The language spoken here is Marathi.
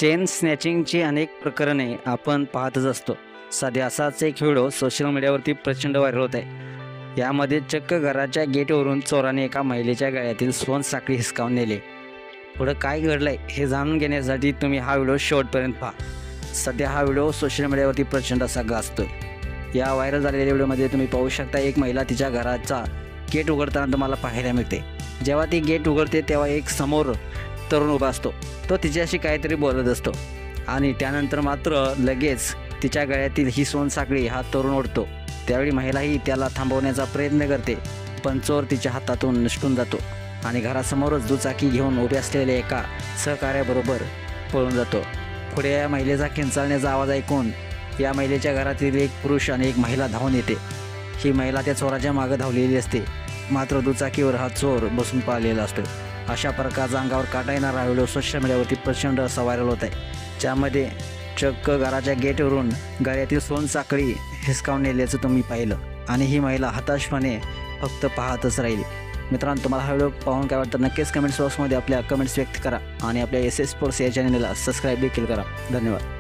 चेन स्नॅचिंगची अनेक प्रकरणे आपण पाहतच असतो. सध्या असाच एक व्हिडिओ सोशल मीडियावरती प्रचंड व्हायरल होत आहे. यामध्ये चक्क घराच्या गेटवरून चोराने एका महिलेच्या गळ्यातील सोनसाखळी हिसकावून नेली. पुढं काय घडलंय हे जाणून घेण्यासाठी तुम्ही हा व्हिडिओ शेवटपर्यंत पहा. सध्या हा व्हिडिओ सोशल मीडियावरती प्रचंड असा गाजतोय. या व्हायरल झालेल्या व्हिडिओमध्ये तुम्ही पाहू शकता एक महिला तिच्या घराचा गेट उघडताना तुम्हाला पाहायला मिळते. जेव्हा ती गेट उघडते तेव्हा एक समोर तरुण उभा असतो. तो तिच्याशी काहीतरी बोलत असतो आणि त्यानंतर मात्र लगेच तिच्या गळ्यातील ही सोनसाखळी हा तरुण ओढतो. त्यावेळी महिलाही त्याला थांबवण्याचा प्रयत्न करते, पण चोर तिच्या हातातून निसटून जातो आणि घरासमोरच दुचाकी घेऊन उभे असलेल्या एका सहकार्याबरोबर पळून जातो. पुढे या महिलेचा किंचाळण्याचा आवाज ऐकून या महिलेच्या घरातील एक पुरुष आणि एक महिला धावून येते. ही महिला त्या चोराच्या मागे धावलेली असते, मात्र दुचाकीवर हा चोर बसून पाहिलेला असतो. अशा प्रकारचा अंगावर काटा येणारा व्हिडिओ सोशल मीडियावरती प्रचंड असा व्हायरल होत आहे. ज्यामध्ये चक्क घराच्या गेटवरून गळ्यातील सोनसाखळी हिसकावून नेल्याचं तुम्ही पाहिलं आणि ही महिला हताशपणे फक्त पाहतच राहिली. मित्रांनो, तुम्हाला हा व्हिडिओ पाहून काय वाटतं नक्कीच कमेंट्स बॉक्समध्ये आपल्या कमेंट्स व्यक्त करा आणि आपल्या SS स्पोर्ट्स या चॅनलला सबस्क्राईब देखील करा. धन्यवाद.